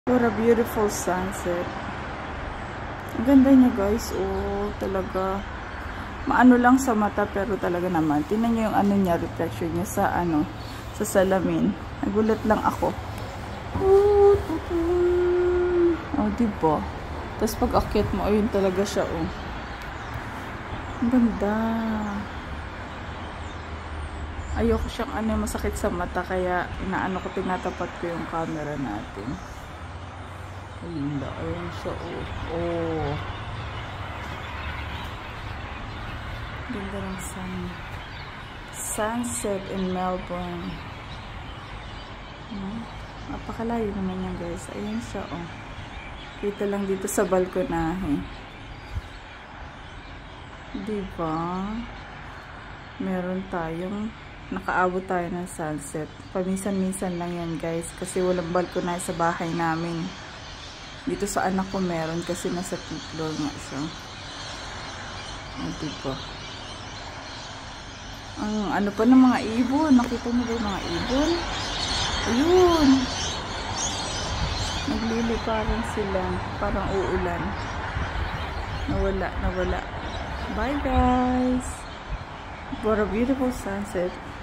What a beautiful sunset. Ang ganda niya guys. Oh, talaga. Maano lang sa mata pero talaga naman. Tingnan niyo yung ano niya, reflection niya sa ano, sa salamin. Nagulat lang ako. Oh, diba? Tapos pag akyat mo, ayun talaga siya, oh. Ang ganda. Ayoko siyang ano, masakit sa mata, kaya inaano ko, tinatapat ko yung camera natin. Ayun siya, oh. Oh. Ganda ng sunset in Melbourne. Napakalayo naman yan guys. Ayun siya, oh. Kita lang dito sa balkonahe. Diba? Meron tayong nakaabot tayo ng sunset. Paminsan-minsan lang yan guys. Kasi walang balkonahe sa bahay namin. Dito sa anak ko meron kasi nasa 5th floor nga siya. Diba? Ano pa ng mga ibon? Nakita mo ba yung mga ibon? Ayun! Nagliliparan sila. Parang uulan. Nawala. Bye guys! What a beautiful sunset.